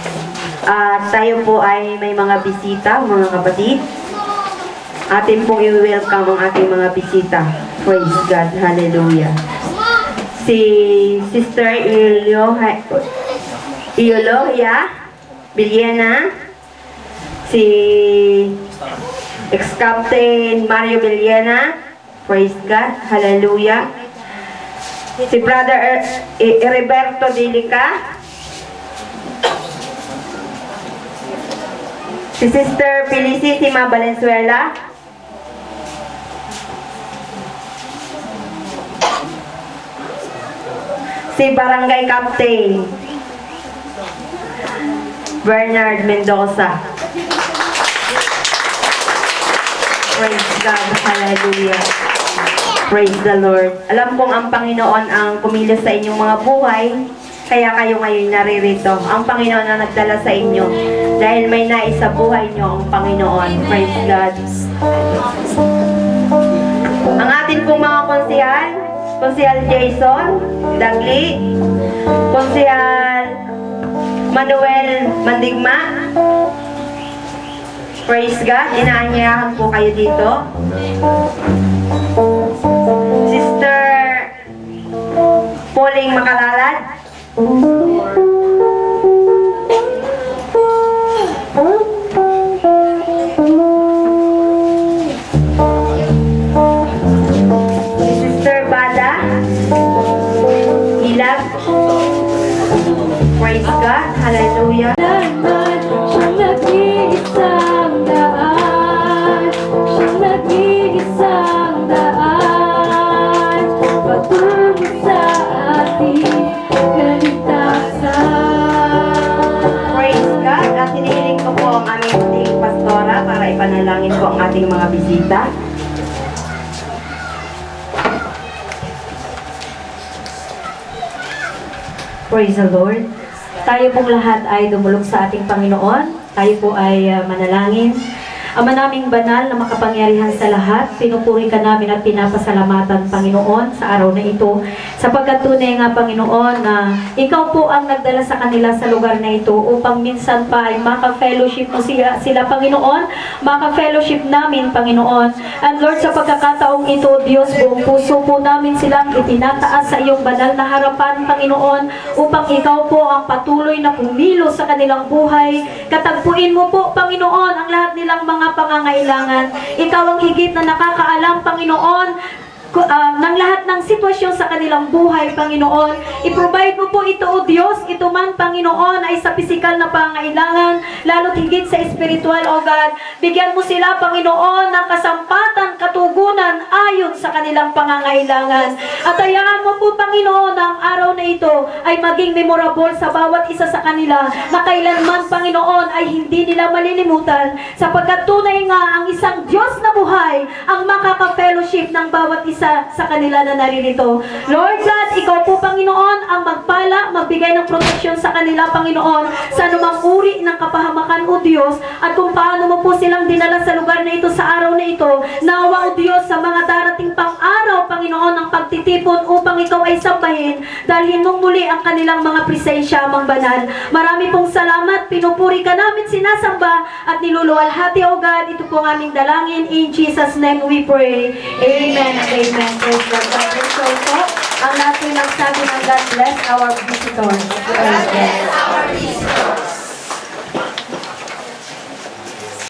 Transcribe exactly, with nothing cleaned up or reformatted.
At tayo po ay may mga bisita, mga kapatid. Atin pong i-welcome ang ating mga bisita. Praise God. Hallelujah. Si Sister Eolohia Villena, si ex-captain Mario Villena, praise God, hallelujah. Si Brother Heriberto Dilica, si Sister Felicissima Valenzuela, si Barangay Captain Bernard Mendoza. Praise God, hallelujah. Praise the Lord. Alam kong ang Panginoon ang kumilos sa inyong mga buhay, kaya kayo ngayon naririto. Ang Panginoon ang nagdala sa inyo dahil may nais sa buhay nyo ang Panginoon. Praise God. Ang atin pong mga konsihal, Konsihal Jason Dagli, Konsihal Manuel Mandigma, praise God, inaanyayahan po kayo dito. Sister Pauling Makalalad, praise God, hallelujah. Siyang nag-iisang daan, siyang nag-iisang daan, patungo sa ating kaligtasan. Praise God, at hinihiling ko po ang aming pastora para ipanalangin po ang ating mga bisita. Praise the Lord. Tayo pong lahat ay dumulog sa ating Panginoon. Tayo po ay uh, manalangin. Ama naming banal na makapangyarihan sa lahat, pinupuri ka namin at pinapasalamatan, Panginoon, sa araw na ito. Sapagkat tunay nga, Panginoon, na ikaw po ang nagdala sa kanila sa lugar na ito upang minsan pa ay maka-fellowship mo sila, sila Panginoon, maka-fellowship namin, Panginoon. And Lord, sa pagkakataong ito, Diyos, buong puso po namin silang itinataas sa iyong banal na harapan, Panginoon, upang ikaw po ang patuloy na kumilos sa kanilang buhay. Katagpuin mo po, Panginoon, ang lahat nilang mga pangangailangan. Ikaw ang higit na nakakaalam, Panginoon, uh, ng lahat ng sitwasyon sa kanilang buhay, Panginoon. I-provide mo po ito, O Diyos. Ito man, Panginoon, ay sa pisikal na pangangailangan, lalo't higit sa espiritual, O God. Bigyan mo sila, Panginoon, ng kasampatan, katugunan, ayon sa kanilang pangangailangan. At hayaan mo po, Panginoon, ang araw na ito ay maging memorable sa bawat isa sa kanila, na kailanman, Panginoon, ay hindi nila malilimutan, sapagkat tunay nga ang isang Diyos na buhay ang makaka-fellowship ng bawat isa sa kanila na naririto. Lord God, ikaw po, Panginoon, ang magpala, magbigay ng proteksyon sa kanila, Panginoon, sa anumang uri ng kapahamakan, O Diyos, at kung paano mo po silang dinala sa lugar na ito sa araw na ito. Nawa, O Diyos, sa mga darating pang araw, Panginoon, ang pagtitipon upang ikaw ay sambahin, dalhin mong muli ang kanilang mga presensya, Amang Banal. Marami pong salamat, pinupuri ka namin, sinasamba, at niluluwalhati, O God. Ito po ang aming dalangin. In Jesus' name we pray. Amen and amen. Praise God. God bless you po. Ang lahat po ng sabi ng God bless our visitors. God bless our visitors.